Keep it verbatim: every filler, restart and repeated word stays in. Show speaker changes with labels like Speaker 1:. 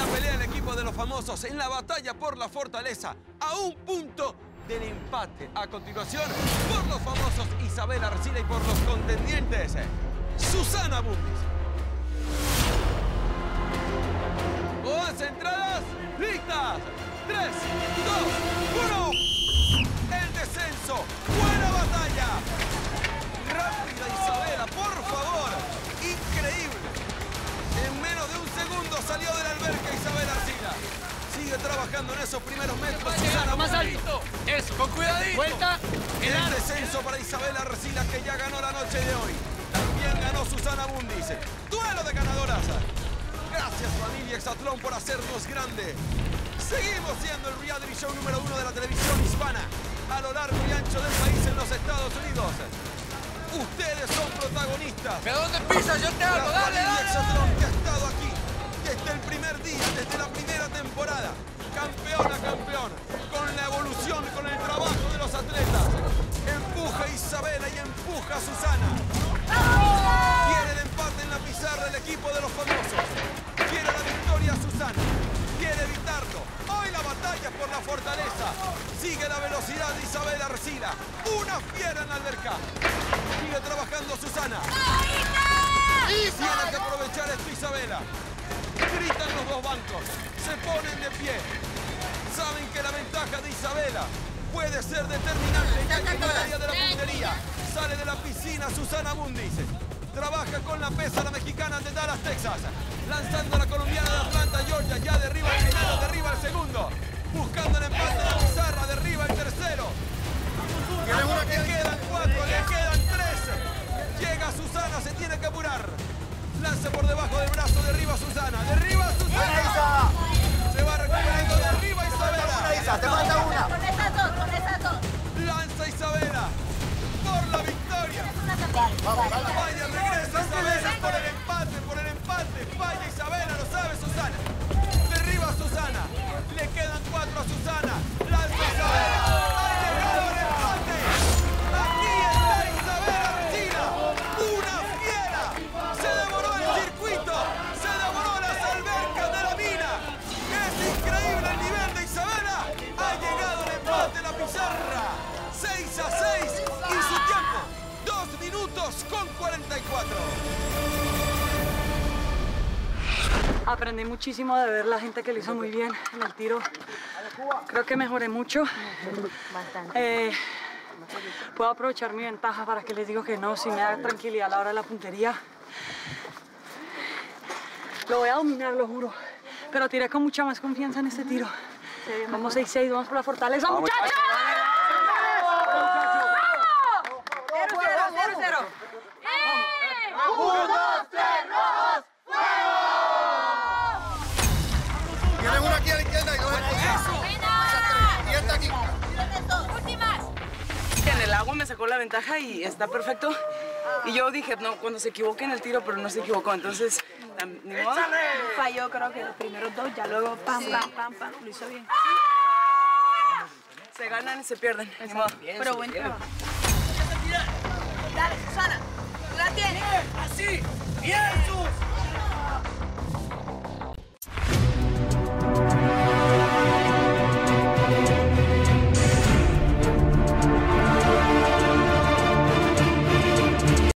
Speaker 1: pelea el equipo de los famosos en la batalla por la fortaleza, a un punto del empate. A continuación, por los famosos Isabela Arcila y por los contendientes Susana Bundis. Todas entradas listas. tres, dos, uno. El descenso. Buena batalla. Rápida Isabela, por favor. Increíble. En menos de un segundo salió de la alberca Isabela Arcila. Sigue trabajando en esos primeros metros. Susana
Speaker 2: más alto. Eso, con cuidadito. Vuelta.
Speaker 1: El descenso para Isabela Arcila, que ya ganó la noche de hoy. También ganó Susana Bundis. Duelo de ganadoras. Gracias, familia Exatlón, por hacernos grande. Seguimos siendo el reality show número uno de la televisión hispana a lo largo y ancho del país en los Estados Unidos. Ustedes son protagonistas.
Speaker 2: ¿De dónde pisas? Yo te hago.
Speaker 1: La
Speaker 2: Dale,
Speaker 1: familia
Speaker 2: dale.
Speaker 1: Exatlón, que ha estado aquí desde el primer día, desde la primera temporada. Campeón a campeón, con la evolución, con el trabajo de los atletas. Empuja Isabela y empuja Susana. Quiere el empate en la pizarra el equipo de los famosos. Quiere la victoria Susana. Quiere evitarlo. Hoy la batalla por la fortaleza. Sigue la velocidad de Isabela Arcila. Una fiera en la alberca. Sigue trabajando Susana. Tiene que aprovechar esto Isabela. Gritan los dos bancos. Se ponen de pie. Saben que la ventaja de Isabela puede ser determinante. Ya llegó el área de la puntería. Sale de la piscina Susana Bundis. Trabaja con la pesa la mexicana de Dallas, Texas. Lanzando a la colombiana de Atlanta, Georgia. Ya derriba el primero, derriba el segundo. Buscando el empate de la pizarra, derriba el tercero. Le quedan cuatro, le quedan tres. Llega Susana, se tiene que apurar. Lanza por debajo del brazo, derriba Susana. Derriba Susana. Se va recuperando, derriba Isabela.
Speaker 3: Te falta una.
Speaker 4: Con esas dos, con esas dos.
Speaker 1: Lanza Isabela por la victoria.
Speaker 3: Vamos, vamos.
Speaker 1: Falla, regresa Isabela por el empate, por el empate. Falla Isabela, lo sabe Susana. Derriba a Susana. Le quedan cuatro a Susana. Lanza Isabela. Ha llegado el empate. Aquí está Isabela Arcila. Una fiera. Se devoró el circuito. Se devoró las albercas de la mina. Es increíble el nivel de Isabela. Ha llegado el empate, la pizarra. seis a seis. Y su tiempo. dos minutos con cuarenta y cuatro.
Speaker 5: Aprendí muchísimo de ver la gente que lo hizo muy bien en el tiro. Creo que mejoré mucho. Eh, puedo aprovechar mi ventaja para que les digo que no, si me da tranquilidad a la hora de la puntería. Lo voy a dominar, lo juro. Pero tiré con mucha más confianza en este tiro. Vamos seis seis, vamos por la fortaleza, muchachos. cero cero, cero cero.
Speaker 3: ¡Un, dos, tres, rojos! Tienes una aquí a la izquierda y dos aquí. Y esta aquí.
Speaker 4: Últimas.
Speaker 5: En el agua me sacó la ventaja y está perfecto. Y yo dije, no, cuando se equivoque en el tiro, pero no se equivocó. Entonces, ni modo.
Speaker 4: Falló, creo que los primeros dos, ya luego pam, pam, pam, pam. Lo hizo bien.
Speaker 5: Se ganan y se pierden. Ni modo.
Speaker 4: Pero buen trabajo. Dale, Susana. Tú la tienes.
Speaker 2: Así. Bien, Sus.